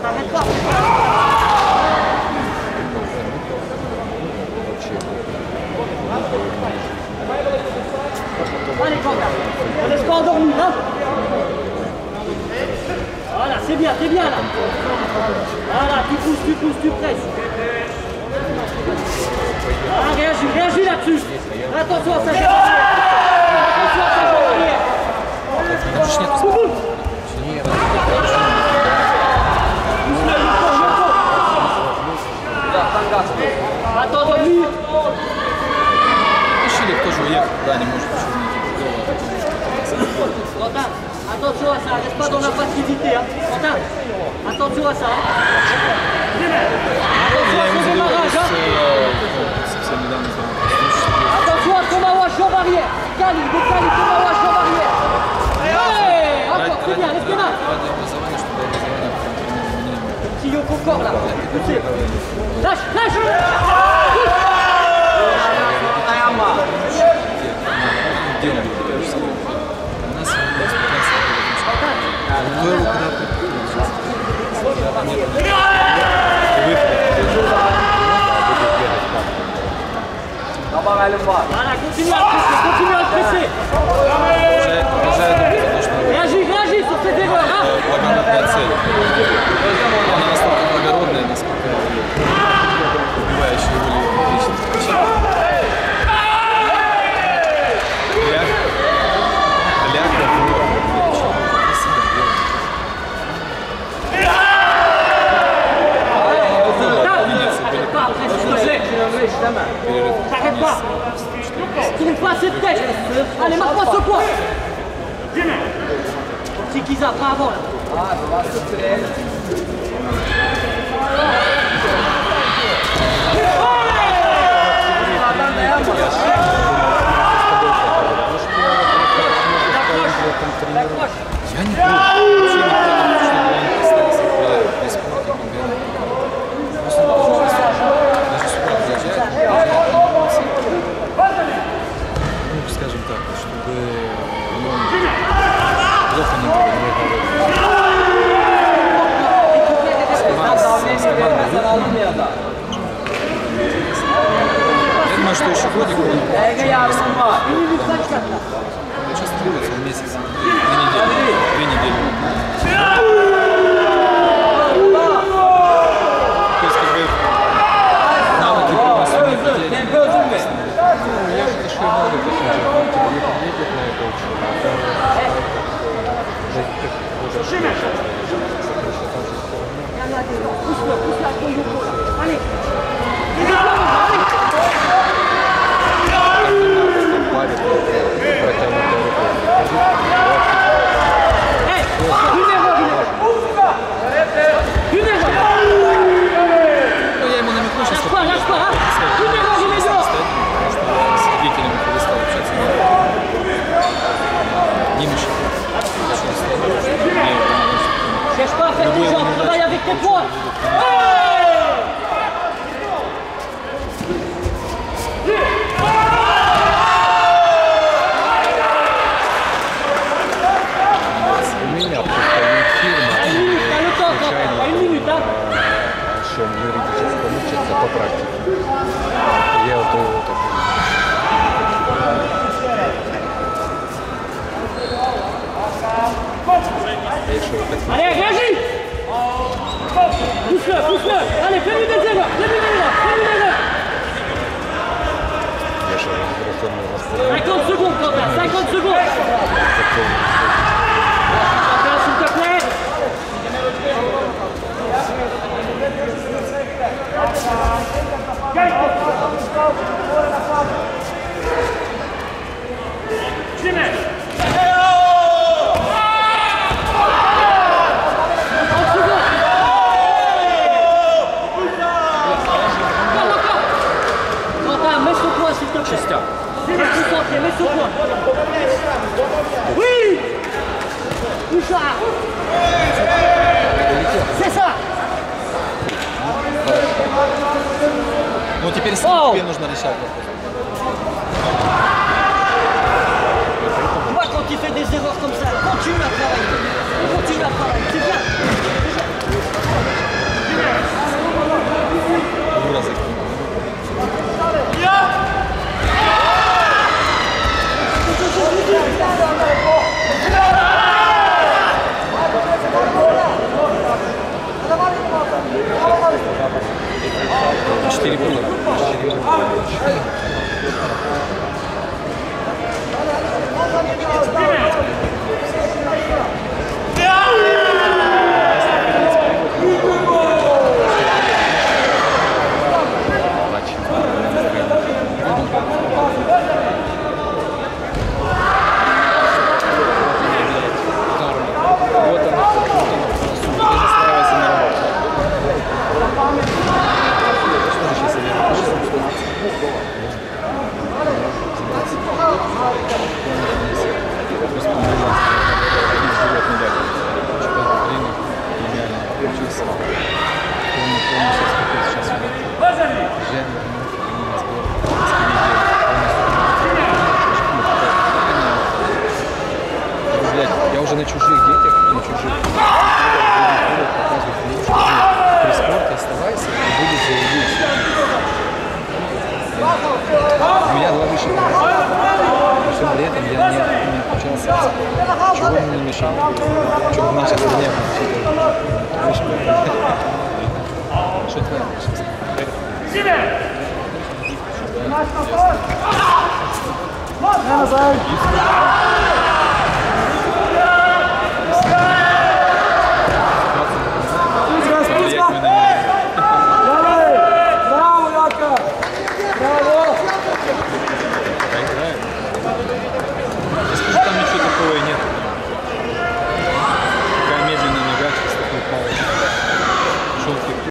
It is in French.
t'arrêtes pas. Allez, Quentin, on laisse pas endormi, hein. Voilà, c'est bien là. Voilà, tu pousses, tu presses. Ah, réagis là-dessus. Attention à sa jambe arrière. Attention à sa jambe arrière. Attends, dormi. Ищили, кто же уехал, да, не может Quentin, attention à ça, reste pas dans la passivité. Hein. Quentin, attention à ça. Attention à son démarrage. Attention à Tomawa, jambe arrière. Cali, décale, Tomawa, jambe arrière. Allez, encore, c'est bien, restez là. Petit Yoko corps là. Lâche. Voilà, continue à le presser. Réagis sur cette erreur. Она настолько благородная, насколько убивающая были личность. T'arrêtes pas. Tourne pas cette tête. Allez, marque-moi ce point. Petit Kiza, pas avant là. Я не помню, вообще не помню, что он остался без спорта, даже сюда приезжает, ну, скажем так, чтобы плохо не было. Я думаю, что еще годик он сейчас требуется в месяц. 2 недели. То есть, как бы, навыки полностью не потеряны. Я же дошли много посмотрел, ездит на это Cherche pas à faire tes jambes, travaille avec tes poings. У меня просто фирма. T'as le temps, t'as 1 minute, hein. Что он юридически учится по практике. Я вот его такой. Allez, réagis. Pousse-le. Allez, fais-lui des erreurs. Я же операционный восприятие. 50 secondes, Quentin, 50 secondes. Quentin, s'il te plaît. Quentin, mets ce point, s'il te plaît. Mets ce point. Oui. Bouchard. C'est ça. Ну, теперь с ним тебе нужно решать вопрос. Moi, quand il fait des erreurs comme ça, continue à travailler. C'est bien. сейчас. Помню, сколько сейчас идет. Женя, на сбор. Блядь, я уже на чужих детях, на чужих показывают лучше. При спорте оставайся и будет заебись. У меня 2 высших образования. Все при этом я не обучался. Чего мне не мешало? Чего в нашей стране что твоя наша?